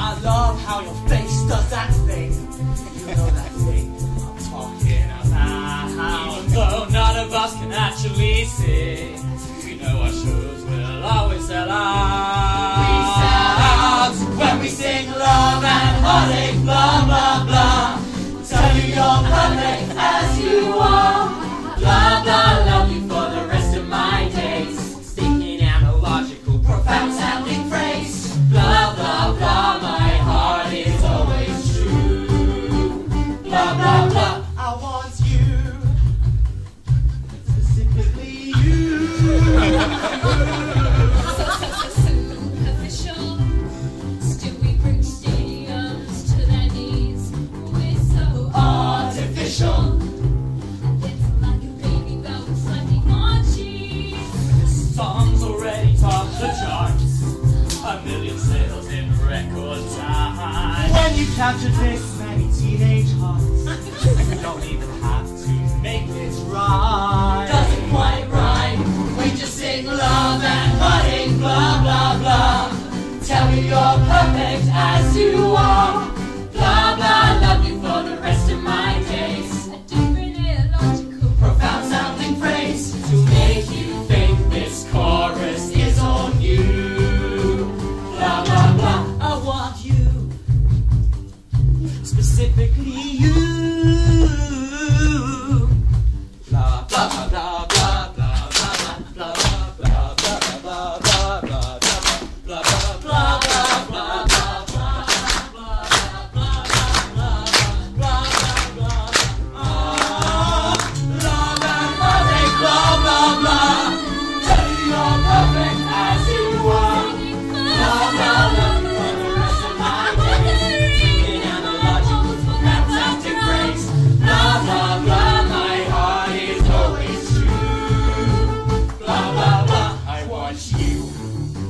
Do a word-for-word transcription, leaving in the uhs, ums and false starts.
I love how your face does that thing. You know that thing I'm talking about. Even though none of us can actually sing, we know our shows will always sell out. We sell out when we sing love and heartache, blah blah blah. Tell you you're perfect as you are. Blah blah, love you for the rest of my days. Speaking analogical, profound sounding phrase. Blah blah blah, my heart is always true. Blah blah blah, I want you, specifically you. Superficial, still we bring stadiums to their knees. We're so Artificial. Songs already topped the charts, a million sales in record time. When you capture this many teenage hearts, you don't even have to make it right. Doesn't quite rhyme, we just sing love and heartache, blah blah blah. Tell me you're perfect as you are. Blah blah, love you for the rest of my days. a different illogical, Profound sounding phrase to make you think this chorus is on you. Blah blah blah, I want you, specifically you. Blah blah blah blah blah blah blah blah blah blah blah blah blah blah blah blah blah I want you,